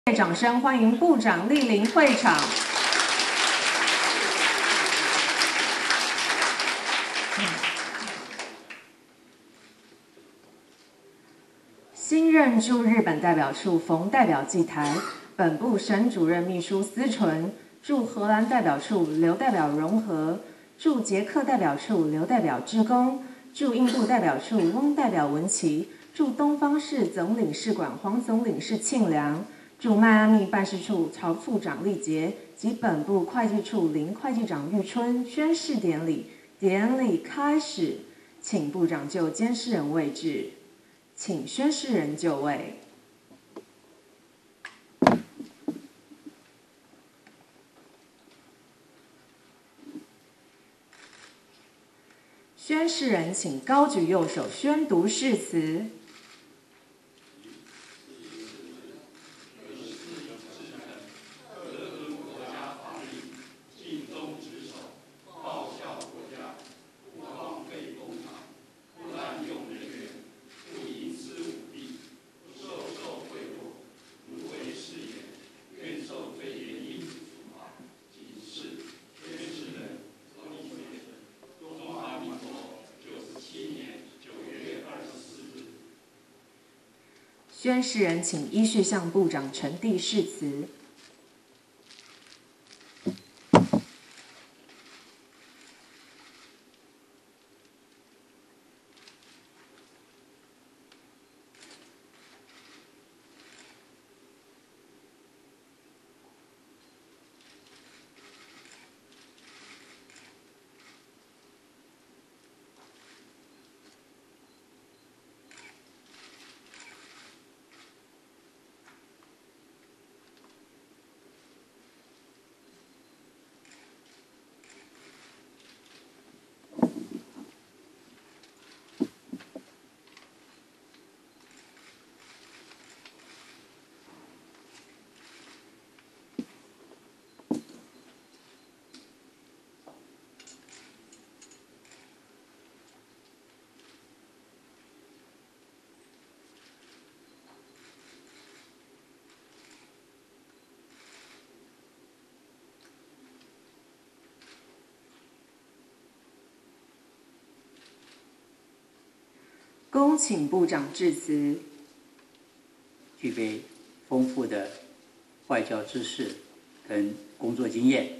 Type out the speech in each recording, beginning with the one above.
掌声欢迎部长莅临会场。新任驻日本代表处冯代表祭台，本部省主任秘书思纯，驻荷兰代表处刘代表融合，驻捷克代表处刘代表志工，驻印度代表处翁代表文琪，驻东方市总领事馆黄总领事庆良。驻迈阿密办事处曹副长力杰及本部会计处林会计长玉春宣誓典礼，典礼开始，请部长就监事人位置，请宣誓人就位。宣誓人请高举右手宣读誓词。宣誓人请依序向部长呈递誓词。恭请部长致辞。 具备丰富的外交知识跟工作经验，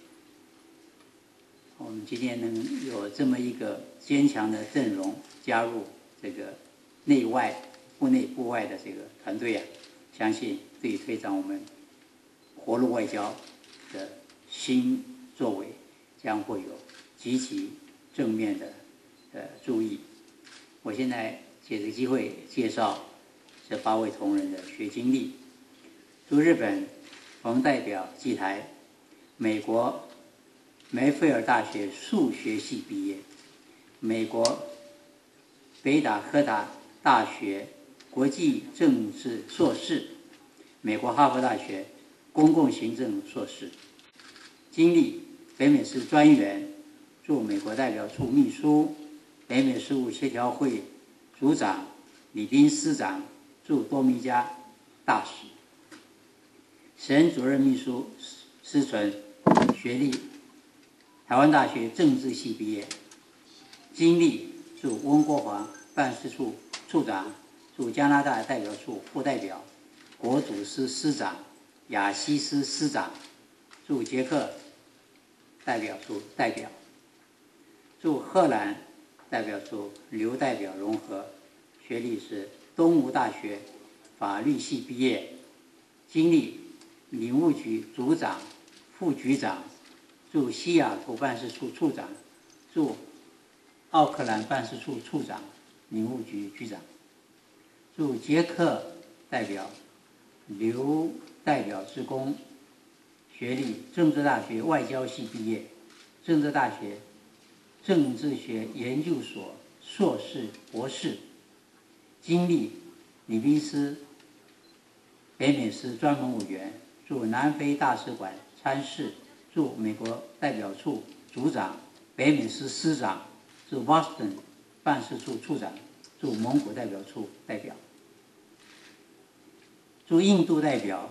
我们今天能有这么一个坚强的阵容加入这个内外部内部外的这个团队相信对于推展我们活络外交的新作为将会有极其正面的注意。我现在借这个机会介绍这8位同仁的学经历。驻日本冯代表祭台，美国梅菲尔大学数学系毕业，美国北达科他大学国际政治硕士，美国哈佛大学公共行政硕士，经历北美事专员，驻美国代表处秘书，北美事务协调会组长、礼宾司长，驻多米加大使，省主任秘书思纯，学历台湾大学政治系毕业，经历驻温国华办事处处长，驻加拿大代表处副代表，国主司司长，亚西斯司长，驻捷克代表处代表，驻荷兰代表处刘代表融合，学历是东吴大学法律系毕业，经历领务局组长、副局长，驻西雅图办事处处长，驻奥克兰办事处处长、领务局局长，驻捷克代表刘代表职工，学历政治大学外交系毕业，政治大学政治学研究所硕士、博士，经历礼宾司、北美司专门委员，驻南非大使馆参事，驻美国代表处组长、北美司司长，驻 Boston 办事处处长，驻蒙古代表处代表，驻印度代表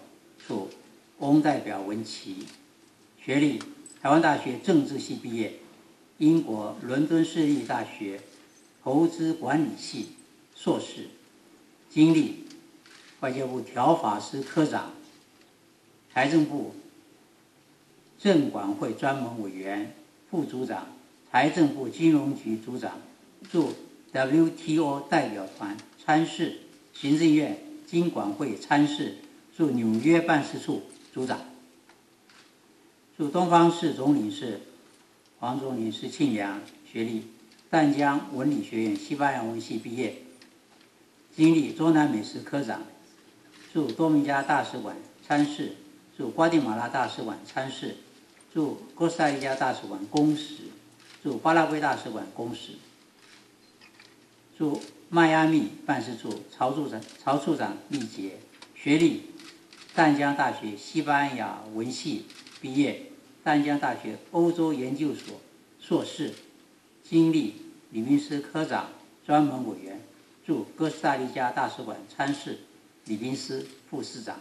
处翁代表文琪，学历台湾大学政治系毕业，英国伦敦市立大学投资管理系硕士，经历外交部条法司科长、财政部政管会专门委员、副组长、财政部金融局组长，驻 WTO 代表团参事，行政院经管会参事，驻纽约办事处组长，驻东方市总领事，黄总领事庆良，学历淡江文理学院西班牙文系毕业，经历中南美食科长，驻多明加大使馆参事，驻瓜地马拉大使馆参事，驻哥斯达黎加大使馆公使，驻巴拉圭大使馆公使，驻迈阿密办事处曹处长历杰，学历淡江大学西班牙文系毕业，淡江大学欧洲研究所硕士，经历礼宾司科长、专门委员，驻哥斯达黎加大使馆参事、礼宾司副司长。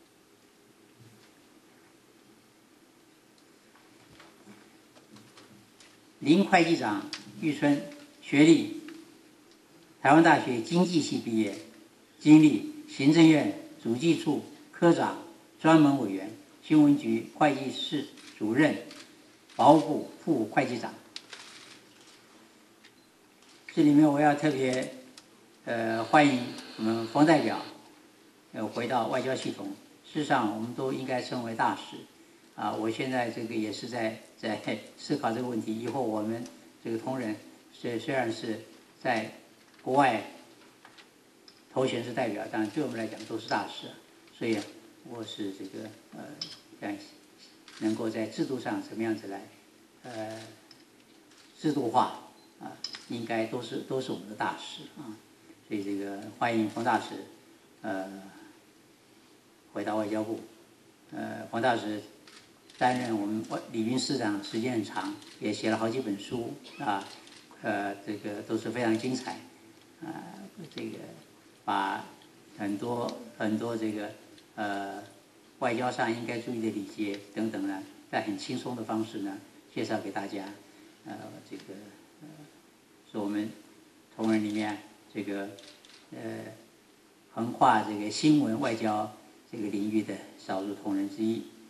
林会计长玉春，学历台湾大学经济系毕业，经历行政院主计处科长、专门委员、新闻局会计室主任、法务部副会计长。这里面我要特别欢迎我们冯代表回到外交系统。事实上，我们都应该称为大使啊。我现在这个也是在思考这个问题。以后我们这个同仁虽然是在国外头衔是代表，但对我们来讲都是大使。所以我是这个能够在制度上怎么样子来制度化啊，应该都是我们的大使啊。所以这个欢迎冯大使回到外交部。冯大使担任我们礼宾司长时间很长，也写了好几本书啊，这个都是非常精彩啊，这个把很多这个外交上应该注意的礼节等等呢，在很轻松的方式呢介绍给大家。这个是我们同仁里面这个横跨这个新闻外交这个领域的少数同仁之一。